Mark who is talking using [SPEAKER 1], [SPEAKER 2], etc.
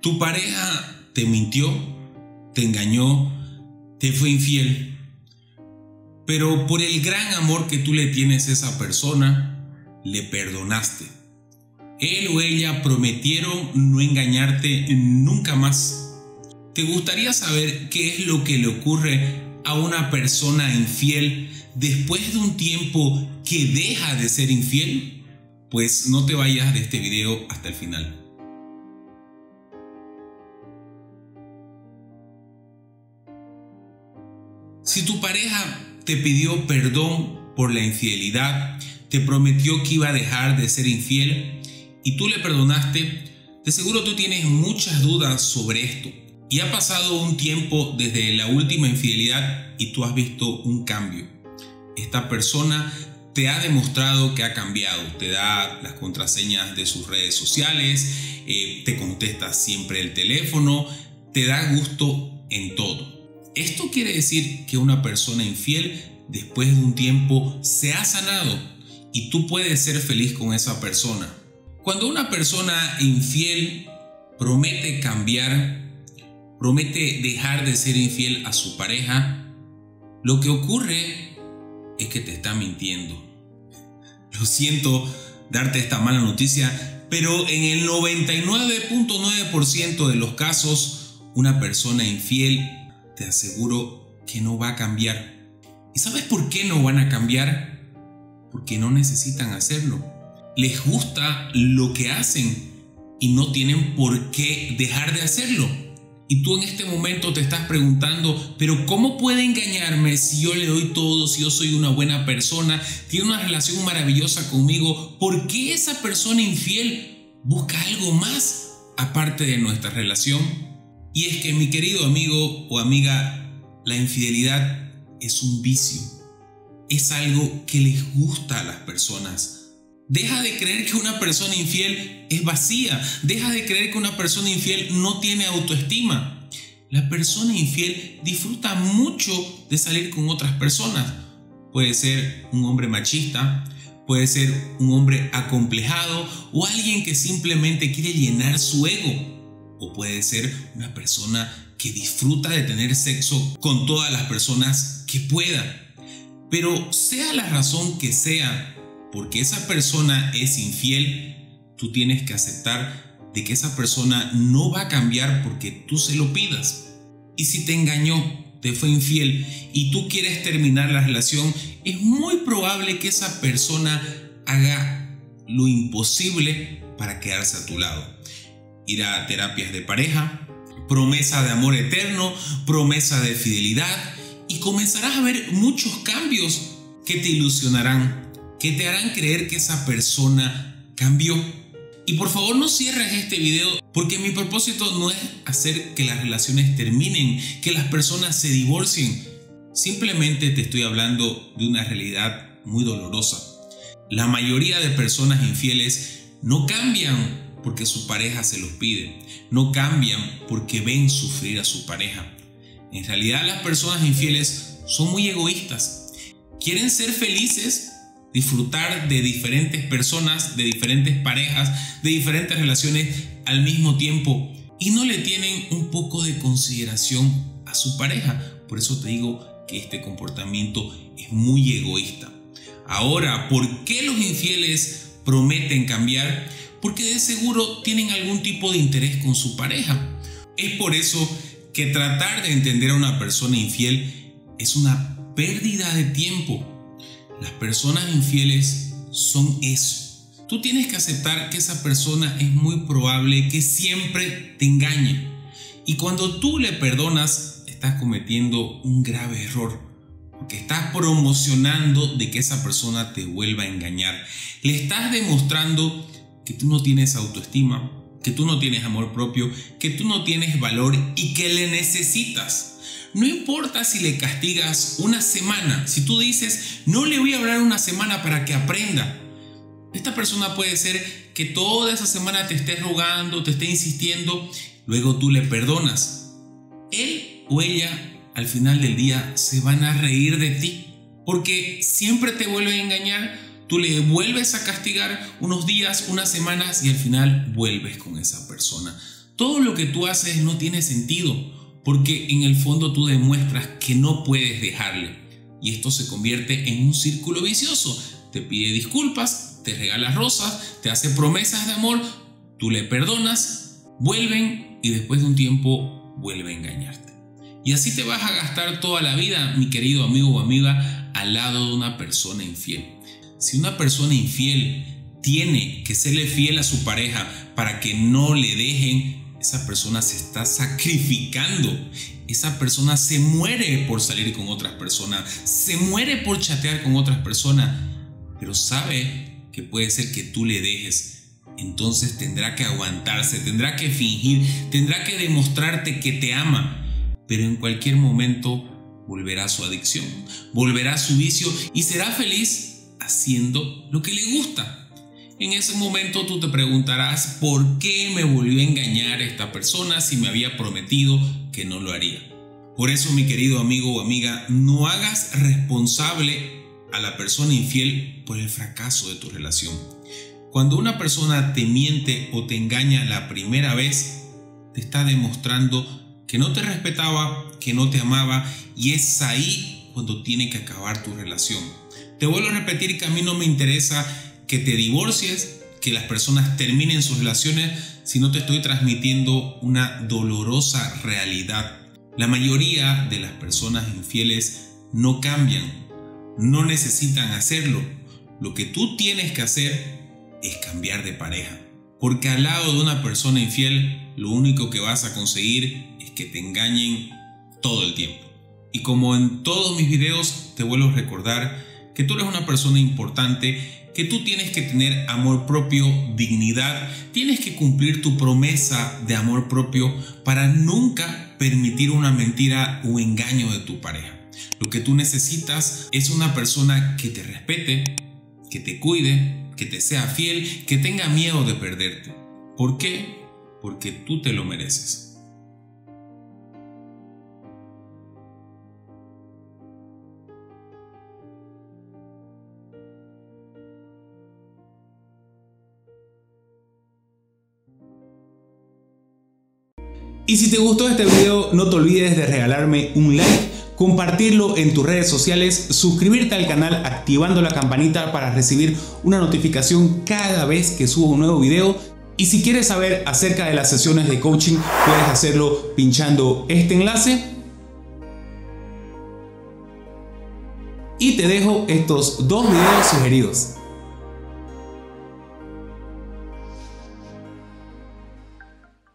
[SPEAKER 1] Tu pareja te mintió, te engañó, te fue infiel, pero por el gran amor que tú le tienes a esa persona, le perdonaste. Él o ella prometieron no engañarte nunca más. ¿Te gustaría saber qué es lo que le ocurre a una persona infiel después de un tiempo que deja de ser infiel? Pues no te vayas de este video hasta el final. Si tu pareja te pidió perdón por la infidelidad, te prometió que iba a dejar de ser infiel y tú le perdonaste, de seguro tú tienes muchas dudas sobre esto. Y ha pasado un tiempo desde la última infidelidad y tú has visto un cambio. Esta persona te ha demostrado que ha cambiado, te da las contraseñas de sus redes sociales, te contesta siempre el teléfono, te da gusto en todo. Esto quiere decir que una persona infiel después de un tiempo se ha sanado y tú puedes ser feliz con esa persona. Cuando una persona infiel promete cambiar, promete dejar de ser infiel a su pareja, lo que ocurre es que te está mintiendo. Lo siento darte esta mala noticia, pero en el 99.9% de los casos, una persona infiel, te aseguro que no va a cambiar. ¿Y sabes por qué no van a cambiar? Porque no necesitan hacerlo. Les gusta lo que hacen y no tienen por qué dejar de hacerlo. Y tú en este momento te estás preguntando, pero ¿cómo puede engañarme si yo le doy todo, si yo soy una buena persona, tiene una relación maravillosa conmigo? ¿Por qué esa persona infiel busca algo más aparte de nuestra relación? Y es que, mi querido amigo o amiga, la infidelidad es un vicio. Es algo que les gusta a las personas. Deja de creer que una persona infiel es vacía. Deja de creer que una persona infiel no tiene autoestima. La persona infiel disfruta mucho de salir con otras personas. Puede ser un hombre machista, puede ser un hombre acomplejado o alguien que simplemente quiere llenar su ego. O puede ser una persona que disfruta de tener sexo con todas las personas que pueda. Pero sea la razón que sea, porque esa persona es infiel, tú tienes que aceptar de que esa persona no va a cambiar porque tú se lo pidas. Y si te engañó, te fue infiel y tú quieres terminar la relación, es muy probable que esa persona haga lo imposible para quedarse a tu lado. Ir a terapias de pareja, promesa de amor eterno, promesa de fidelidad, y comenzarás a ver muchos cambios que te ilusionarán, que te harán creer que esa persona cambió. Y por favor no cierres este video, porque mi propósito no es hacer que las relaciones terminen, que las personas se divorcien. Simplemente te estoy hablando de una realidad muy dolorosa. La mayoría de personas infieles no cambian porque su pareja se los pide, no cambian porque ven sufrir a su pareja. En realidad las personas infieles son muy egoístas. Quieren ser felices, disfrutar de diferentes personas, de diferentes parejas, de diferentes relaciones al mismo tiempo y no le tienen un poco de consideración a su pareja. Por eso te digo que este comportamiento es muy egoísta. Ahora, ¿por qué los infieles prometen cambiar? Porque de seguro tienen algún tipo de interés con su pareja. Es por eso que tratar de entender a una persona infiel es una pérdida de tiempo. Las personas infieles son eso. Tú tienes que aceptar que esa persona es muy probable que siempre te engañe. Y cuando tú le perdonas, estás cometiendo un grave error, porque estás promocionando de que esa persona te vuelva a engañar. Le estás demostrando que tú no tienes autoestima, que tú no tienes amor propio, que tú no tienes valor y que le necesitas. No importa si le castigas una semana, si tú dices, no le voy a hablar una semana para que aprenda. Esta persona puede ser que toda esa semana te esté rogando, te esté insistiendo, luego tú le perdonas. Él o ella al final del día se van a reír de ti, porque siempre te vuelven a engañar. Tú le vuelves a castigar unos días, unas semanas y al final vuelves con esa persona. Todo lo que tú haces no tiene sentido, porque en el fondo tú demuestras que no puedes dejarle. Y esto se convierte en un círculo vicioso. Te pide disculpas, te regala rosas, te hace promesas de amor, tú le perdonas, vuelven y después de un tiempo vuelve a engañarte. Y así te vas a gastar toda la vida, mi querido amigo o amiga, al lado de una persona infiel. Si una persona infiel tiene que serle fiel a su pareja para que no le dejen, esa persona se está sacrificando. Esa persona se muere por salir con otras personas, se muere por chatear con otras personas, pero sabe que puede ser que tú le dejes. Entonces tendrá que aguantarse, tendrá que fingir, tendrá que demostrarte que te ama, pero en cualquier momento volverá a su adicción, volverá a su vicio y será feliz haciendo lo que le gusta. En ese momento tú te preguntarás por qué me volvió a engañar esta persona si me había prometido que no lo haría. Por eso, mi querido amigo o amiga, no hagas responsable a la persona infiel por el fracaso de tu relación. Cuando una persona te miente o te engaña la primera vez, te está demostrando que no te respetaba, que no te amaba, y es ahí cuando tiene que acabar tu relación. Te vuelvo a repetir que a mí no me interesa que te divorcies, que las personas terminen sus relaciones, si no te estoy transmitiendo una dolorosa realidad. La mayoría de las personas infieles no cambian, no necesitan hacerlo. Lo que tú tienes que hacer es cambiar de pareja, porque al lado de una persona infiel lo único que vas a conseguir es que te engañen todo el tiempo. Y como en todos mis videos, te vuelvo a recordar que tú eres una persona importante, que tú tienes que tener amor propio, dignidad, tienes que cumplir tu promesa de amor propio para nunca permitir una mentira o engaño de tu pareja. Lo que tú necesitas es una persona que te respete, que te cuide, que te sea fiel, que tenga miedo de perderte. ¿Por qué? Porque tú te lo mereces.
[SPEAKER 2] Y si te gustó este video, no te olvides de regalarme un like, compartirlo en tus redes sociales, suscribirte al canal activando la campanita para recibir una notificación cada vez que subo un nuevo video. Y si quieres saber acerca de las sesiones de coaching, puedes hacerlo pinchando este enlace. Y te dejo estos dos videos sugeridos.